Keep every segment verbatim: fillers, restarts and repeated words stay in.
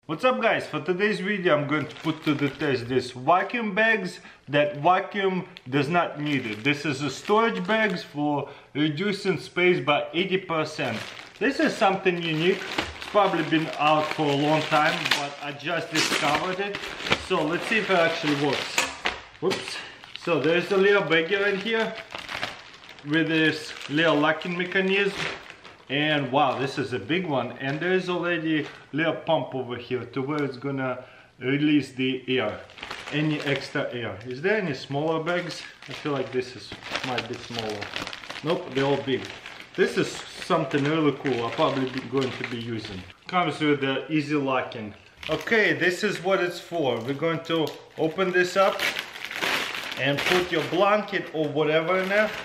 What's up guys, for today's video I'm going to put to the test this vacuum bags that vacuum does not need it. This is a storage bags for reducing space by eighty percent. This is something unique. It's probably been out for a long time, but I just discovered it. So let's see if it actually works. Whoops. So there's a little baggie right here with this little locking mechanism. And wow, this is a big one, and there's already a little pump over here to where it's gonna release the air, any extra air. Is there any smaller bags? I feel like this is might be smaller. Nope, they're all big. This is something really cool. I'll probably be going to be using. Comes with the easy locking. Okay, this is what it's for. We're going to open this up and put your blanket or whatever in there.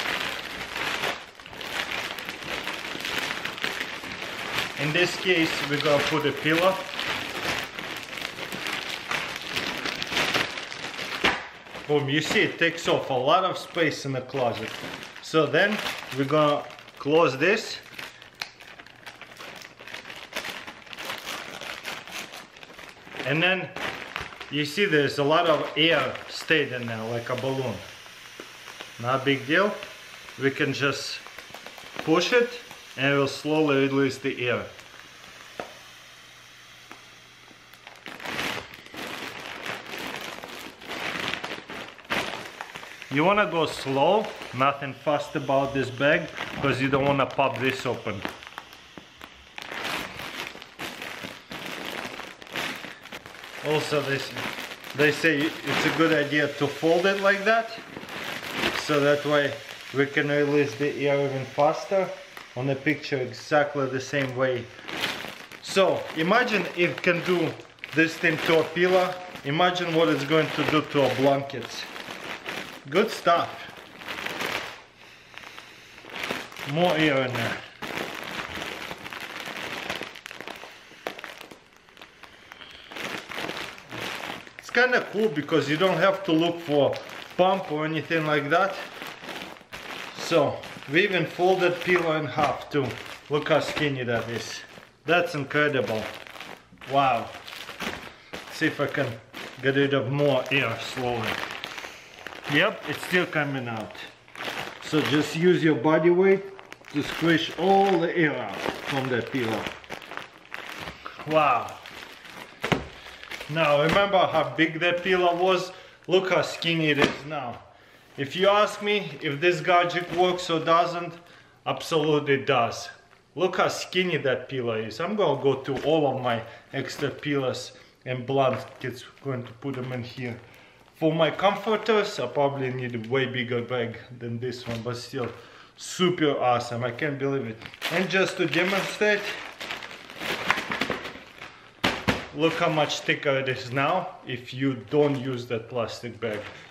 In this case, we're gonna put a pillow. Boom, you see it takes off a lot of space in the closet. So then we're gonna close this. And then you see there's a lot of air stayed in there like a balloon. Not a big deal. We can just push it and it will slowly release the air. You want to go slow, nothing fast about this bag, because you don't want to pop this open. Also, this, they say it's a good idea to fold it like that, so that way we can release the air even faster. On the picture exactly the same way. So imagine if it can do this thing to a pillow, imagine what it's going to do to our blankets. Good stuff. More air in there. It's kind of cool because you don't have to look for pump or anything like that. So we even folded pillow in half too. Look how skinny that is. That's incredible. Wow. Let's see if I can get rid of more air slowly. Yep, it's still coming out. So just use your body weight to squish all the air out from that pillow. Wow. Now remember how big that pillow was? Look how skinny it is now. If you ask me if this gadget works or doesn't, absolutely does. Look how skinny that pillow is. I'm gonna go to all of my extra pillows and blankets, going to put them in here. For my comforters, I probably need a way bigger bag than this one, but still super awesome. I can't believe it. And just to demonstrate, look how much thicker it is now if you don't use that plastic bag.